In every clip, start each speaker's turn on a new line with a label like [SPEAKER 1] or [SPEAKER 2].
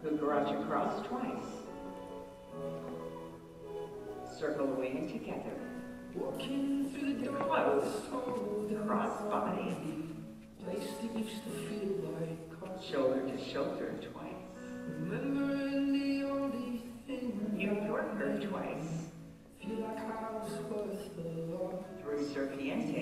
[SPEAKER 1] garage across twice. Circle away and together. Close. Cross body. Shoulder to shoulder twice. New Yorker twice. Through serpiente.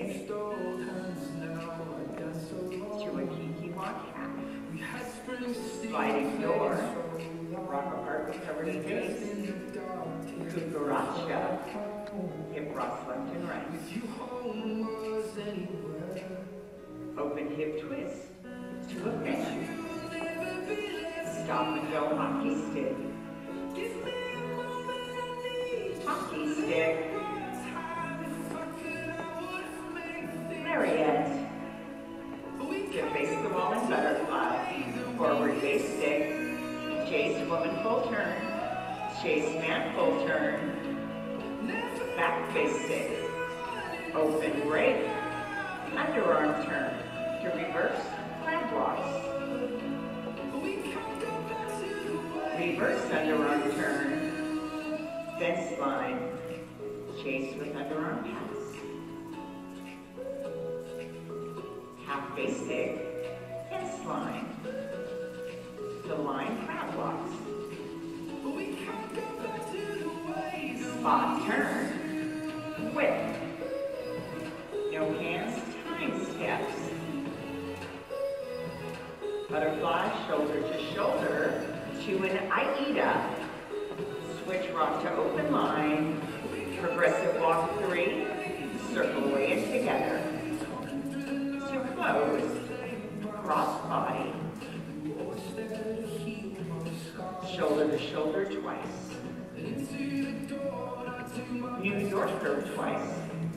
[SPEAKER 1] To a kiki walk half. Sliding door. Rock apart recovery base. Cucaracha. Hip cross left and right. Open hip twist. To a fan. Stop and go hockey stick. Hockey stick. Lariat. To face the wall and butterfly. Forward face stick. Chase woman full turn. Chase man full turn. Back face stick. Open break. Underarm turn. To reverse crab walks. Reverse underarm turn. Fence line. Chase with underarm pass. Half face stick. Fence line. The line crab walks. Spot turn. Whip. No hands, time steps. Butterfly, shoulder to shoulder, to an Aida. Switch rock to open line. Progressive walk 3. Circle away and together. To close. Cross body. Shoulder to shoulder twice. New Yorker twice.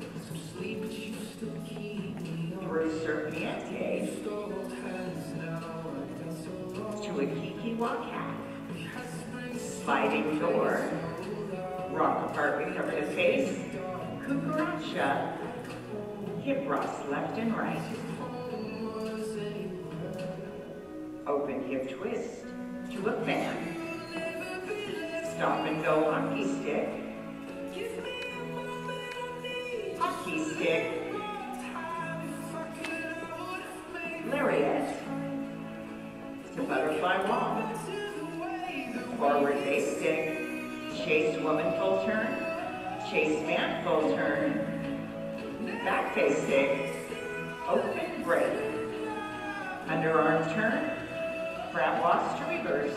[SPEAKER 1] Through serpiente. To a kiki walk half. Sliding door. Rock apart, recover to face. Cucaracha. Hip rocks left and right. Open hip twist. To a fan. Stop and go hockey stick. Hockey stick. Lariat. To butterfly wall. Forward face stick. Chase woman full turn. Chase man full turn. Back face stick. Open break. Underarm turn. Crab walks to reverse.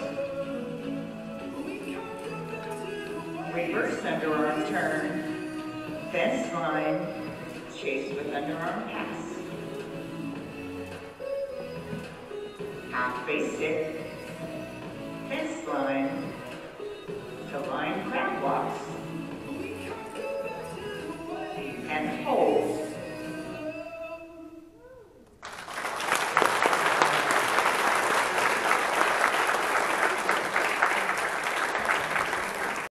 [SPEAKER 1] Reverse underarm turn. Fence line. Chase with underarm pass. Half face stick. Fence line.